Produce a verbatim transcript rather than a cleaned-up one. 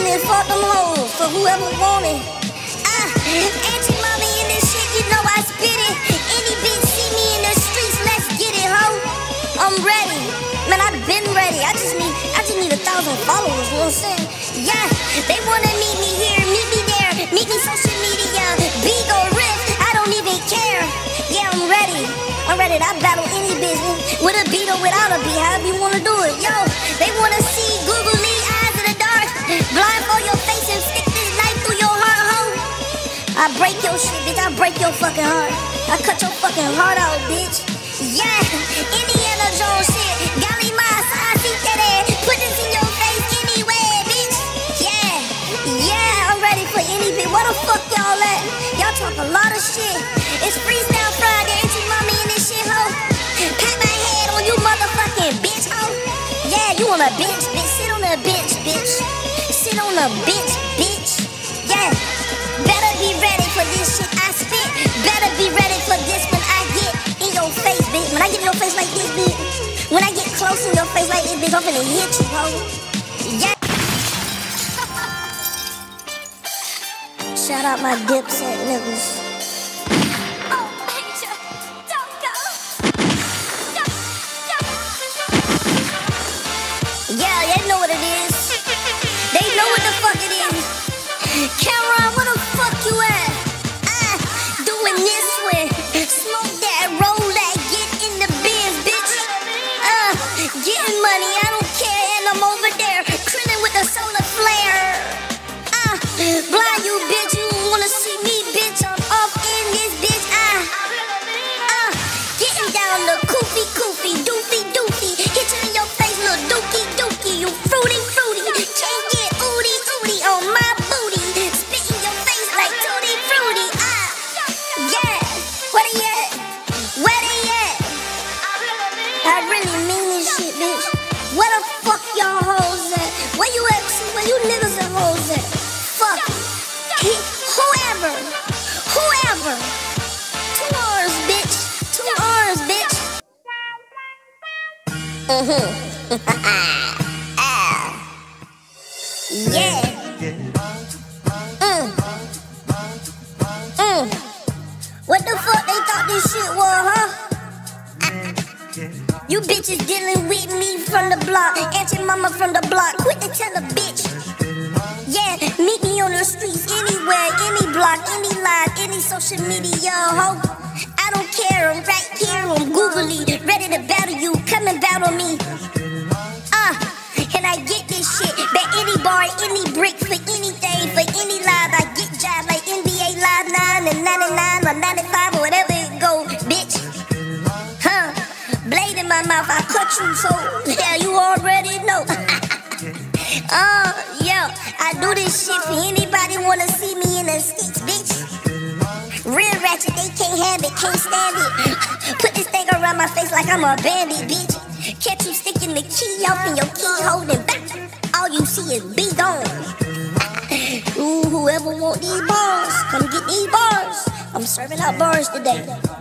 and fuck them hoes for whoever want it. Ah, Auntie Mommy in this shit, you know I spit it. Any bitch see me in the streets, let's get it, ho. I'm ready, man, I've been ready. I just need, I just need a thousand followers, you know what I'm saying? Yeah, they wanna meet me here, meet me there, meet me social media, big or riff, I don't even care. Yeah, I'm ready, I'm ready to battle any business, with a beat or without a beat, however you wanna do it. Yo, they wanna see Google me, eyes in the dark, blindfold your face and stick this knife through your heart, ho. I break your shit, bitch, I break your fucking heart. I cut your fucking heart out, bitch. Yeah, Indiana Jones shit, Golly Mas, I see that ass, put this in your face anywhere, bitch. Yeah, yeah, I'm ready for any bitch. Where the fuck y'all at? Y'all talk a lot of shit. It's Freestyle Friday, Auntie Mommy in this shit, ho. Pat my head on you motherfucking bitch, ho. Yeah, you on a bench, bitch, sit on a bench, bitch. Sit on a bench, bitch. Yeah, better be ready for this shit I spit. Better be ready for this when I get in your face, bitch. When I get in your face like this, bitch. When I get close in your face like this, bitch, I'm finna hit you, ho. Yeah. Shout out my Dipset niggas. Yeah, they know what it is. They know what the fuck it is. Cameron, where the fuck you at? Ah, doing this way. Smoke that, roll that, get in the biz, bitch. Uh, getting money, I don't care, and I'm over there, krillin' with the solar flare. Ah, uh, blind you, bitch, you wanna see me, bitch? I'm off in this bitch. Ah, ah, uh, getting down the koofy, koofy, doofy, doofy. Hit you in your face, little dookie, dookie. You fruity, fruity. Can't get ooty, ooty on my booty. Spit in your face like tutti fruity. Ah, yeah. Where they at? Where they at? I really mean this shit, bitch. Where the fuck y'all hoes at? Where you at? Where you niggas and hoes at? Fuck. He, whoever. Whoever. Two R's, bitch. Two R's, bitch. Mm-hmm. Ah. Yeah. Mm. Mm. What the fuck they thought this shit was, huh? You bitches dealing with me from the block, Auntie Mama from the block. Quit to tell a bitch. Yeah, meet me on the streets, anywhere, any block, any live, any social media, ho. I don't care, I'm right here, I'm googly, ready to battle you, come and battle me. Uh, and I get this shit, bet any bar, any brick, for anything, for any live, I get job like N B A Live nine and ninety-nine or ninety-five or whatever it go, bitch. Huh, blade in my mouth, I cut you, so yeah, you already know. Uh, yo, I do this shit for anybody wanna see me in the sticks, bitch. Real ratchet, they can't have it, can't stand it. Put this thing around my face like I'm a bandit, bitch. Catch you sticking the key off in your keyhole and back. All you see is be gone. Ooh, whoever want these bars, come get these bars. I'm serving out bars today.